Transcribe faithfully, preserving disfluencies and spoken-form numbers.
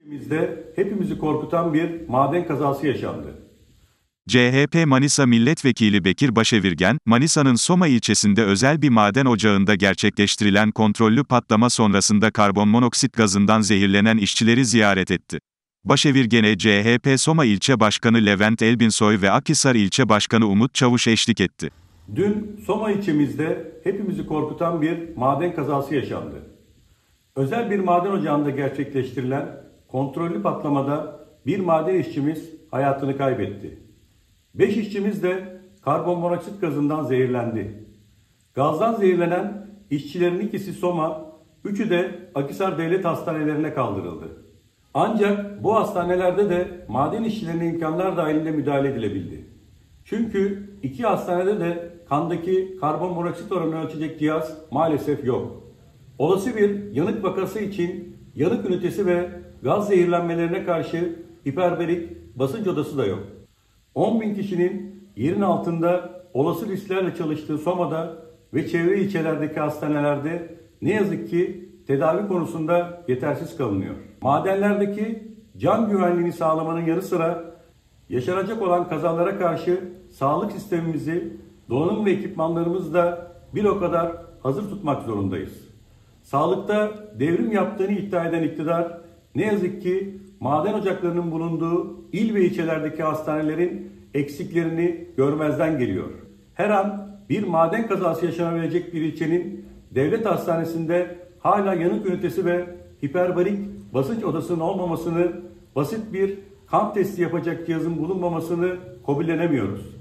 Bizde hepimizi korkutan bir maden kazası yaşandı. C H P Manisa Milletvekili Bekir Başevirgen, Manisa'nın Soma ilçesinde özel bir maden ocağında gerçekleştirilen kontrollü patlama sonrasında karbonmonoksit gazından zehirlenen işçileri ziyaret etti. Başevirgen'e C H P Soma İlçe Başkanı Levent Elbinsoy ve Akhisar İlçe Başkanı Umut Çavuş eşlik etti. Dün Soma ilçemizde hepimizi korkutan bir maden kazası yaşandı. Özel bir maden ocağında gerçekleştirilen kontrollü patlamada bir maden işçimiz hayatını kaybetti. Beş işçimiz de karbonmonoksit gazından zehirlendi. Gazdan zehirlenen işçilerin ikisi Soma, üçü de Akhisar Devlet Hastanelerine kaldırıldı. Ancak bu hastanelerde de maden işçilerine imkanlar dahilinde müdahale edilebildi. Çünkü iki hastanede de kandaki karbonmonoksit oranını ölçecek cihaz maalesef yok. Olası bir yanık vakası için yanık ünitesi ve gaz zehirlenmelerine karşı hiperbarik basınç odası da yok. on bin kişinin yerin altında olası risklerle çalıştığı Soma'da ve çevre ilçelerdeki hastanelerde ne yazık ki tedavi konusunda yetersiz kalınıyor. Madenlerdeki can güvenliğini sağlamanın yanı sıra yaşanacak olan kazalara karşı sağlık sistemimizi, donanım ve ekipmanlarımızı da bir o kadar hazır tutmak zorundayız. Sağlıkta devrim yaptığını iddia eden iktidar ne yazık ki maden ocaklarının bulunduğu il ve ilçelerdeki hastanelerin eksiklerini görmezden geliyor. Her an bir maden kazası yaşanabilecek bir ilçenin devlet hastanesinde hala yanık ünitesi ve hiperbarik basınç odasının olmamasını, basit bir kan testi yapacak cihazın bulunmamasını kabullenemiyoruz.